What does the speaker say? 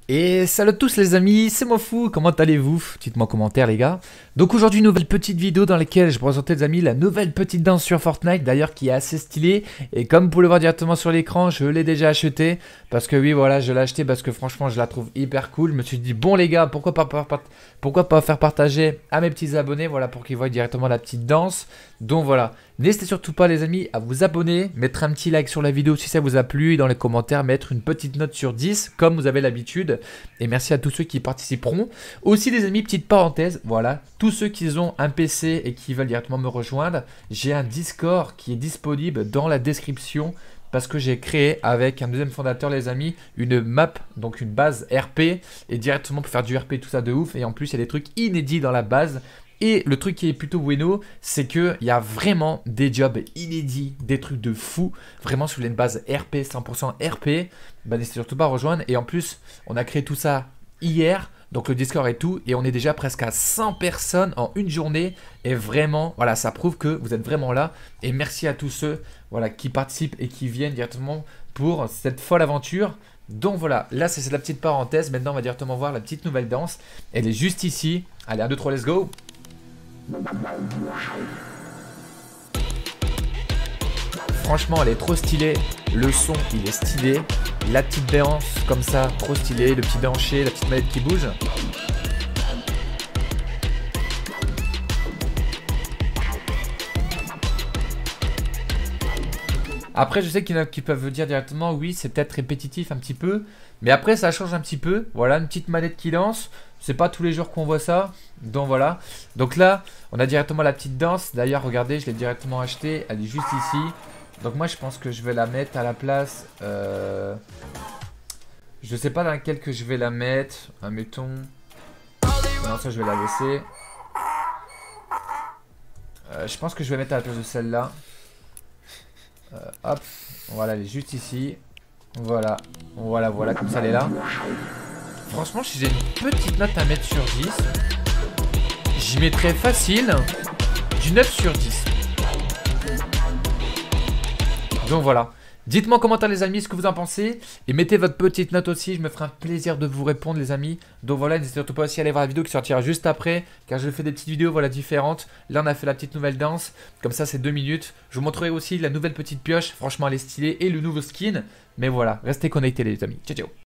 Et salut à tous les amis, c'est Mofou, comment allez-vous? Dites-moi en commentaire les gars. Donc aujourd'hui nouvelle petite vidéo dans laquelle je présentais les amis la nouvelle petite danse sur Fortnite d'ailleurs qui est assez stylée. Et comme vous pouvez le voir directement sur l'écran, je l'ai déjà acheté. Parce que oui voilà, je l'ai acheté parce que franchement je la trouve hyper cool. Je me suis dit bon les gars, pourquoi pas faire partager à mes petits abonnés, voilà, pour qu'ils voient directement la petite danse. Donc voilà, n'hésitez surtout pas les amis à vous abonner, mettre un petit like sur la vidéo si ça vous a plu et dans les commentaires mettre une petite note sur 10 comme vous avez l'habitude. Et merci à tous ceux qui participeront. Aussi les amis, petite parenthèse, voilà, tous ceux qui ont un PC et qui veulent directement me rejoindre, j'ai un Discord qui est disponible dans la description. Parce que j'ai créé avec un deuxième fondateur les amis une map, donc une base RP. Et directement pour faire du RP tout ça de ouf. Et en plus il y a des trucs inédits dans la base. Et le truc qui est plutôt bueno, c'est qu'il y a vraiment des jobs inédits, des trucs de fou. Vraiment, si vous voulez une base RP, 100% RP, bah, n'hésitez surtout pas à rejoindre. Et en plus, on a créé tout ça hier, donc le Discord et tout. Et on est déjà presque à 100 personnes en une journée. Et vraiment, voilà, ça prouve que vous êtes vraiment là. Et merci à tous ceux voilà, qui participent et qui viennent directement pour cette folle aventure. Donc voilà, là c'est la petite parenthèse. Maintenant, on va directement voir la petite nouvelle danse. Elle est juste ici. Allez, 1, 2, 3, let's go! Franchement elle est trop stylée, le son il est stylé, la petite danse comme ça, trop stylé, le petit déhanché, la petite manette qui bouge. Après je sais qu'il y en a qui peuvent dire directement oui c'est peut-être répétitif un petit peu. Mais après ça change un petit peu. Voilà une petite manette qui lance. C'est pas tous les jours qu'on voit ça. Donc voilà. Donc là on a directement la petite danse. D'ailleurs regardez je l'ai directement acheté. Elle est juste ici. Donc moi je pense que je vais la mettre à la place. Je sais pas dans laquelle que je vais la mettre. Admettons. Non ça je vais la laisser. Je pense que je vais mettre à la place de celle-là. Hop, voilà, elle est juste ici. Voilà, voilà, comme ça elle est là. Franchement, si j'ai une petite note à mettre sur 10, j'y mettrais facile du 9 sur 10. Donc voilà. Dites-moi en commentaire les amis ce que vous en pensez. Et mettez votre petite note aussi. Je me ferai un plaisir de vous répondre les amis. Donc voilà, n'hésitez surtout pas aussi à aller voir la vidéo qui sortira juste après. Car je fais des petites vidéos voilà, différentes. Là on a fait la petite nouvelle danse. Comme ça c'est 2 minutes. Je vous montrerai aussi la nouvelle petite pioche. Franchement elle est stylée. Et le nouveau skin. Mais voilà, restez connectés les amis. Ciao ciao.